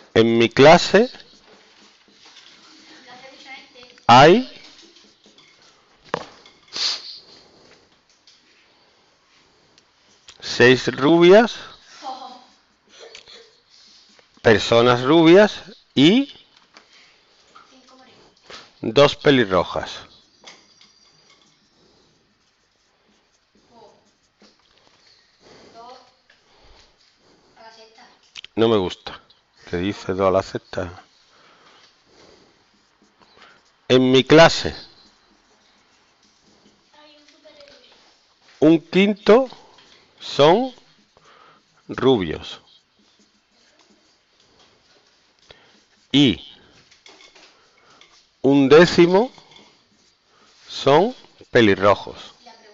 En mi clase hay 6 rubias, personas rubias y 2 pelirrojas. No me gusta. ¿Qué dice 2 a la sexta? En mi clase, un quinto son rubios y un décimo son pelirrojos.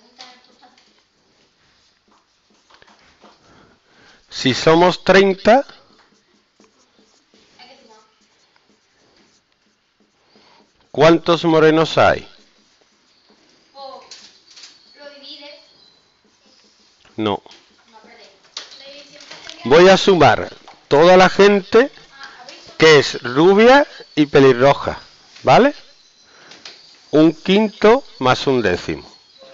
Si somos 30, ¿cuántos morenos hay? No. Voy a sumar toda la gente que es rubia y pelirroja, ¿vale? Un quinto más un décimo.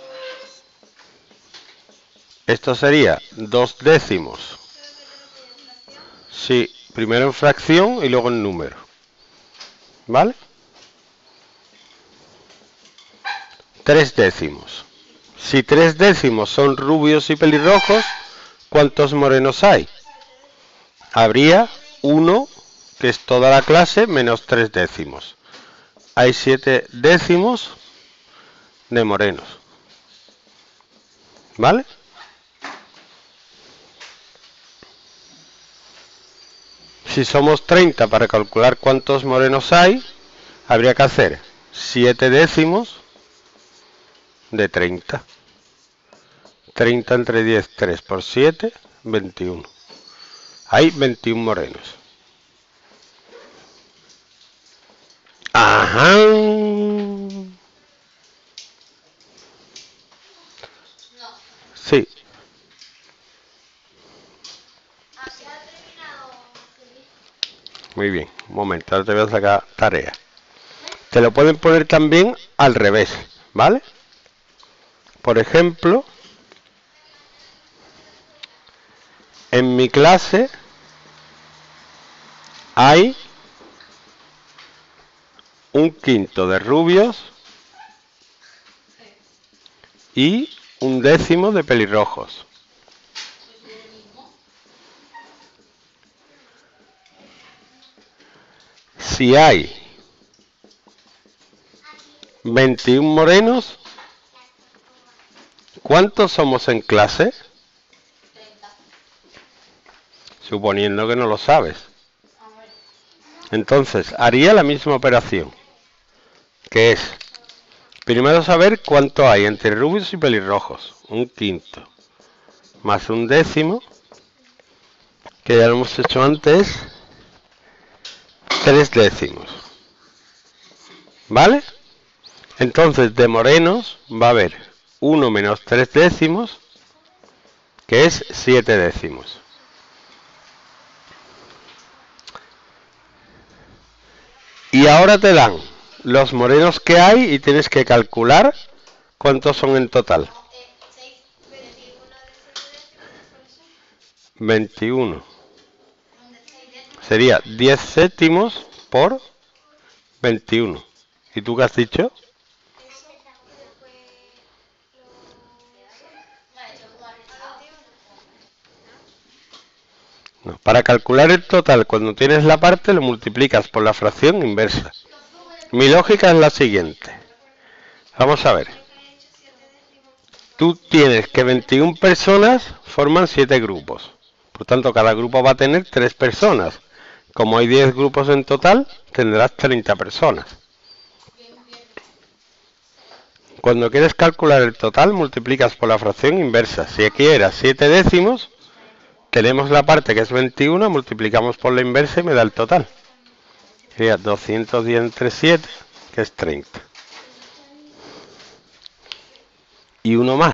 Esto sería 2 décimos. Sí, primero en fracción y luego en número. ¿Vale? 3 décimos. Si 3 décimos son rubios y pelirrojos, ¿cuántos morenos hay? Habría 1, que es toda la clase, menos 3 décimos. Hay 7 décimos de morenos. ¿Vale? Si somos 30, para calcular cuántos morenos hay, habría que hacer 7 décimos de 30. 30 entre 10, 3 por 7, 21. Hay 21 morenos. Ajá. Sí. Muy bien. Un momento, ahora te voy a sacar tarea. Te lo pueden poner también al revés, ¿vale? Por ejemplo, en mi clase hay un quinto de rubios y un décimo de pelirrojos. Si hay 21 morenos, ¿cuántos somos en clase? Suponiendo que no lo sabes. Entonces, haría la misma operación, que es, primero saber cuánto hay entre rubios y pelirrojos. Un quinto, más un décimo, que ya lo hemos hecho antes, 3 décimos. ¿Vale? Entonces, de morenos va a haber 1 menos 3 décimos, que es 7 décimos. Y ahora te dan los morenos que hay y tienes que calcular cuántos son en total. 21. Sería 10 séptimos por 21. ¿Y tú qué has dicho? No, para calcular el total, cuando tienes la parte, lo multiplicas por la fracción inversa. Mi lógica es la siguiente. Vamos a ver. Tú tienes que 21 personas forman 7 grupos. Por tanto, cada grupo va a tener 3 personas. Como hay 10 grupos en total, tendrás 30 personas. Cuando quieres calcular el total, multiplicas por la fracción inversa. Si aquí era 7 décimos, tenemos la parte que es 21, multiplicamos por la inversa y me da el total. Sería 210 entre 7, que es 30. Y uno más.